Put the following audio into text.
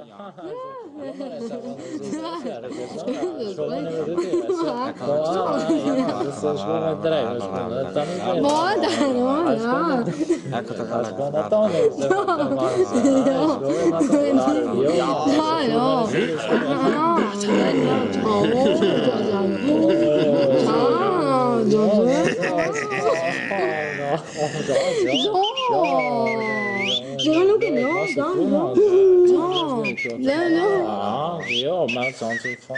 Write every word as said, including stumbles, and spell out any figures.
Jangan lupa no, jangan no. Jangan no. Ah, ja, men sånn så faen